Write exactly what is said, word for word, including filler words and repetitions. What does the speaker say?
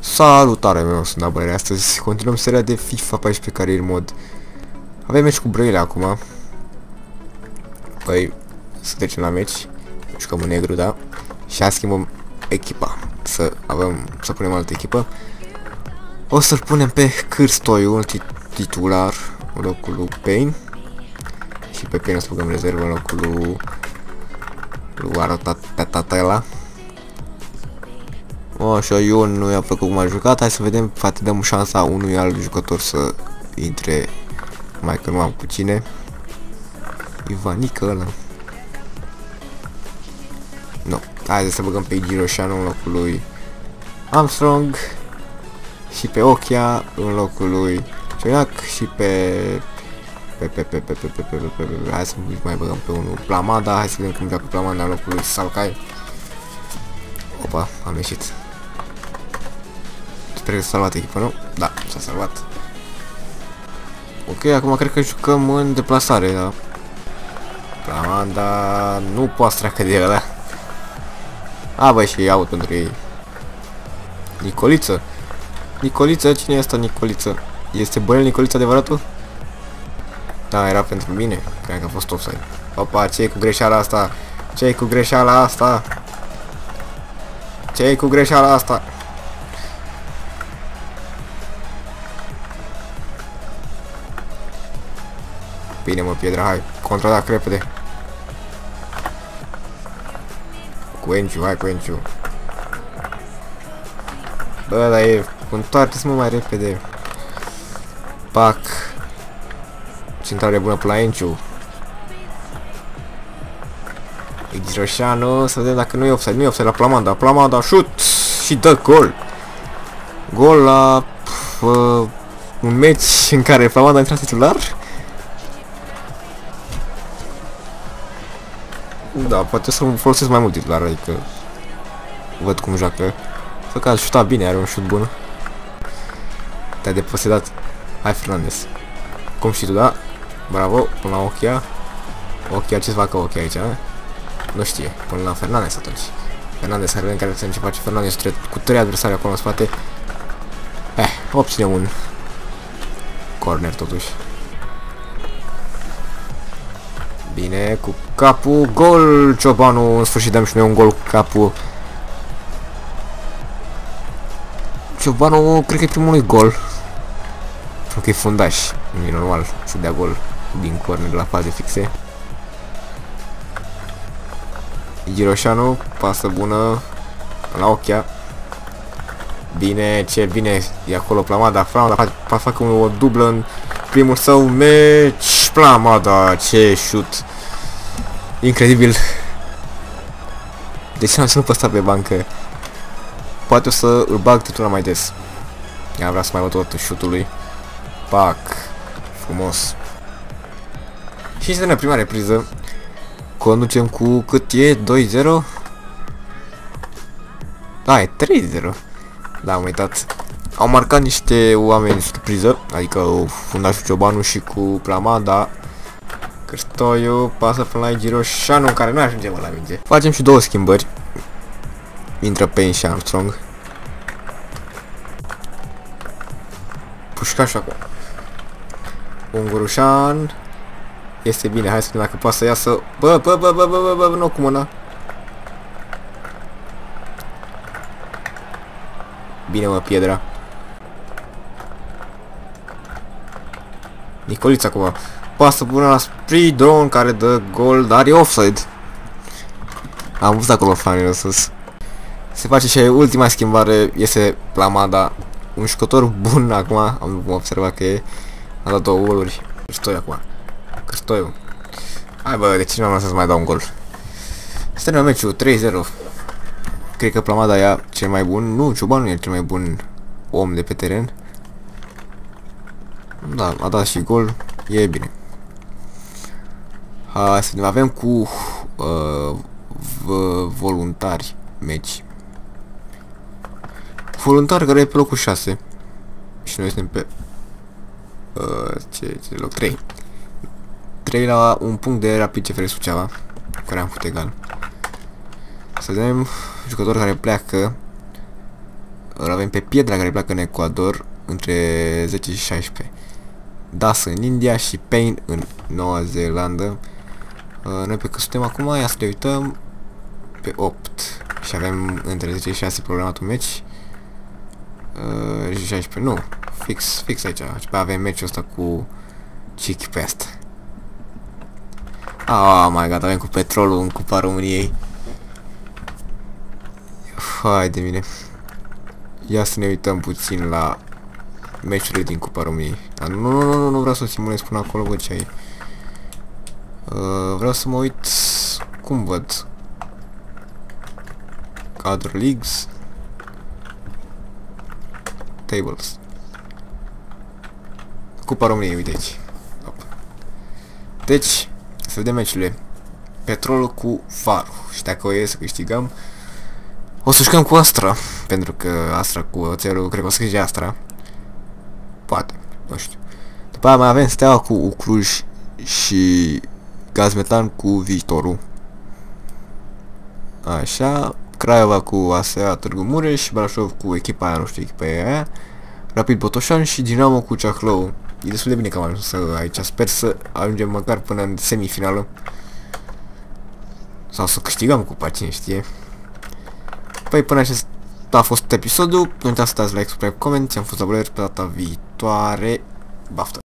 Salutare, meu, sunt Abălere. Astăzi continuăm seria de FIFA paisprezece Career Mod. Avem meci cu Brăila acum. Păi, să trecem la meci. Jucăm în negru, da? Și a schimbăm echipa. Să avem, să punem altă echipă. O să-l punem pe Cârstoiu, un titular, în locul lui Payne. Și pe Payne o să băgăm rezervă în locul lui, lui Arotatela. Așa, Ion nu i-a plăcut cum a jucat. Hai să vedem, poate dăm șansa unui alt jucător să intre. Mai că nu am cu cine. Ivanică ăla. Nu. Hai să băgăm pe Giroșanu în locul lui Armstrong. Și pe Ochia în locul lui Cioiac. Și pe... Pe, pe, pe, pe, pe, pe, pe, pe, pe, hai să mai băgăm pe unul Plamada. Hai să vedem cum joacă Plamada în locul lui Salcai. Opa, am ieșit. Sper că s-a salvat echipa, nu? Da, s-a salvat. Ok, acum cred că jucăm în deplasare, da. Plamada nu poate să treacă de el, da. A, băi, și aut pentru ei. Nicoliță. Nicoliță? Cine e asta Nicoliță? Este Bănel Nicoliță adevăratul? Da, era pentru mine. Cred că a fost offside. Opa, ce-i cu greșeala asta? Ce-i cu greșeala asta? Ce-i cu greșeala asta? Bine, mă, Piedra, hai, contraatac repede. Cu Enciu, hai cu Enciu. Bă, dar e, întoarce-ți mă mai repede. Pac. Centrare bună pe la Enciu. Giroșanu, să vedem dacă nu e offside, nu e offside la Plamada, Plamada, shoot și dă gol. Gol la pf, uh, un meci în care Plamada a intrat titular. Da, poate să folosesc mai mult titular, adică văd cum joacă. Să că a șutat bine, are un șut bun. Te-a deposedat. Hai, Fernandez. Cum știi tu, da? Bravo, până la Ochia. Ochia, ce-ți facă Ochia aici, a? Nu știe, până la Fernandez atunci. Fernandez, să vedem care se ce face Fernandez cu trei adversari acolo în spate. Eh, obține un corner totuși. Bine, cu capul, gol Ciobanu, în sfârșit dăm și noi un gol cu capul. Ciobanu, cred că e primul gol. Pentru că e fundaș, nu e normal să dea gol din corner la faze fixe. Giroșanu, pasă bună la Ochia. Bine, ce bine e acolo Plamada, Plamada facă o dublă în primul său meci. Plamada, ce șut incredibil. De ce n-am să nu păstat pe bancă? Poate o să îl bag titula mai des. Ia vreau să mai văd tot șutul lui. Pac, frumos. Și este în prima repriză. Conducem cu cât e? doi zero? Da, e trei zero. Da, am uitat. Au marcat niște oameni surpriză, adică fundașul Ciobanu și cu Plamada. Cârstoiu pasă până la Giroșanu, care nu ajunge mă la minge. Facem și două schimbări. Intră Payne și Armstrong. Pușcașul acum. Ungurușan. Este bine, hai să vedem dacă poate să iasă. Bă, bă, bă, bă, bă, bă, bă, nu cu mâna. Bine, mă, Piedra. Nicolița acum. Pasă bună la Spridon, care dă gol, dar e offside. Am văzut acolo fanul sus. Se face și ultima schimbare, iese Plamada. Un jucător bun acum, am observat că e. A dat două goluri. Cârstoiu acum. Cârstoiu. Hai bă, de ce nu am lăsat să mai dau un gol? Este în meciul trei zero. Cred că Plamada e cel mai bun. Nu, Ciobanu e cel mai bun om de pe teren. Da, a dat și gol. E bine. Hai să vedem. Avem cu uh, voluntari meci. Voluntari care e pe locul șase. Și noi suntem pe uh, ce, ce loc? trei. trei la un punct de Rapid C F R Suceava, care am făcut egal. Să vedem jucători care pleacă. Îl avem pe Piedra, care pleacă în Ecuador între zece și șaisprezece. Das în India și Payne în Noua Zeelandă. Noi pe cât suntem acum, ia să le uităm. Pe opt. Și avem între zece și șase programat un meci. Și șaisprezece, nu. Fix, fix aici. Și pe avem meciul ăsta cu Chichi pe asta. Oh my god, avem cu Petrolul în Cupa României. Hai de mine. Ia să ne uităm puțin la meciurile din Cupa României. Dar nu, nu, nu, nu vreau să o simulez până acolo, bă, ce ai. Uh, vreau să mă uit cum văd. Other Leagues. Tables. Cupa României, uite aici. Deci, să vedem meciurile. Petrolul cu Faru. Și dacă o e să câștigăm, o să jucăm cu Astra. Pentru că Astra cu oțelul, cred că o să câștige Astra. Poate, nu știu. După aia mai avem Steaua cu Ucluj și Gazmetan cu Viitorul. Așa. Craiova cu A S A Târgu Mureș, Brașov cu echipa aia, nu știu, echipa aia. Rapid Botoșan și Dinamo cu Ceahlău. E destul de bine că am ajuns aici. Sper să ajungem măcar până în semifinală. Sau să câștigăm cupa, cine știe. Păi până acest a fost episodul. Nu uitați să dați like, subscribe, comment. Am fost abonat pe data viitoare. Baftă!